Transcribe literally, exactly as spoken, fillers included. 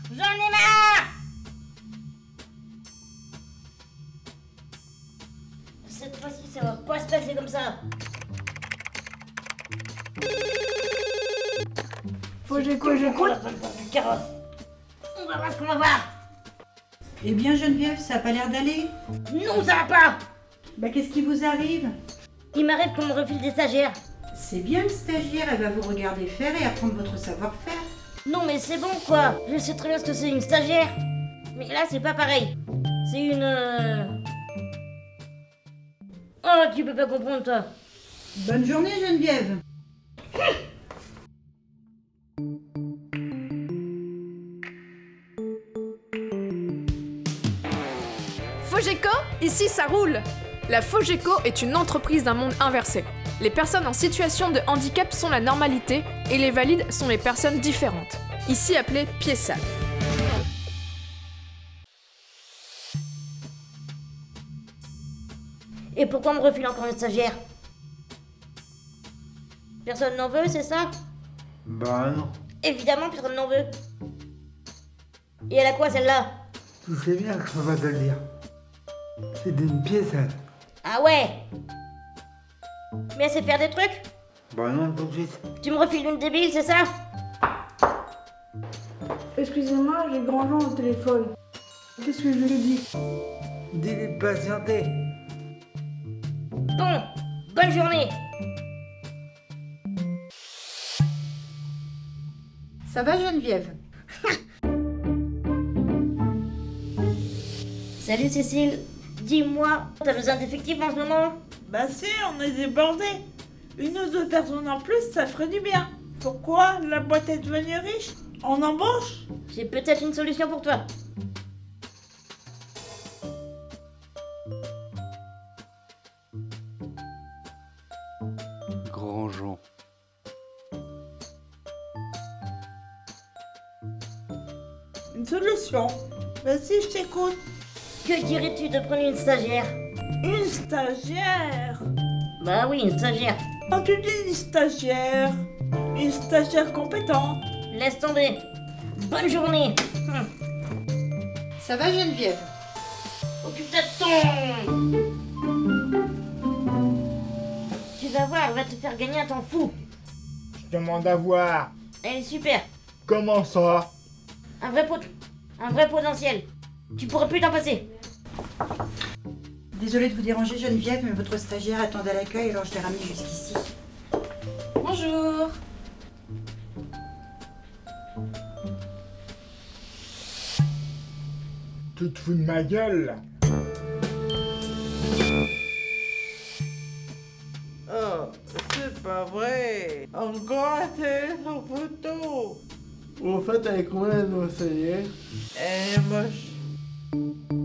J'en ai marre! Cette fois-ci, ça va pas se passer comme ça. Faut j'écoute, j'écoute. On va voir ce qu'on va voir. Eh bien Geneviève, ça a pas l'air d'aller. Non, ça va pas. Bah qu'est-ce qui vous arrive? Il m'arrive qu'on me refile des stagiaires. C'est bien, le stagiaire, elle va vous regarder faire et apprendre votre savoir-faire. Non mais c'est bon quoi. Je sais très bien ce que c'est une stagiaire. Mais là, c'est pas pareil. C'est une... euh, Oh, tu peux pas comprendre toi. Bonne journée Geneviève. Fogeco, ici ça roule! La Fogeco est une entreprise d'un monde inversé. Les personnes en situation de handicap sont la normalité et les valides sont les personnes différentes, ici appelées pieds sales. Et pourquoi on me refile encore une stagiaire? Personne n'en veut, c'est ça? Bah non. Évidemment, personne n'en veut. Et elle a quoi celle-là? Tu sais bien qu'on va te le dire. C'est d'une pièce. Ah ouais? Mais elle sait faire des trucs? Bah non, tout de suite. Tu me refiles une débile, c'est ça? Excusez-moi, j'ai Grandjean au téléphone. Qu'est-ce que je lui dis? Dis-lui de patienter. Bon, bonne journée. Ça va Geneviève? Salut Cécile. Dis-moi, t'as besoin d'effectifs en ce moment? Bah si, on est débordés. Une ou deux personnes en plus, ça ferait du bien. Pourquoi? La boîte est devenue riche? On embauche? J'ai peut-être une solution pour toi. Grandjean. Une solution. Vas-y, je t'écoute. Que dirais-tu de prendre une stagiaire? Une stagiaire? Bah oui, une stagiaire. Quand tu dis une stagiaire, une stagiaire compétente. Laisse tomber. Bonne journée. Hum. Ça va Geneviève? Occupe-toi de ton... Tu vas voir, elle va te faire gagner un temps fou. Je demande à voir. Elle est super. Comment ça? Un vrai pot... Un vrai potentiel. Tu pourrais plus t'en passer. Désolée de vous déranger Geneviève, mais votre stagiaire attend à l'accueil, alors je l'ai ramenée jusqu'ici. Bonjour! Tu te fous de ma gueule là? Oh, c'est pas vrai. Encore un téléphone photo. Au fait, elle est combien de nos stagiaires? Elle est moche.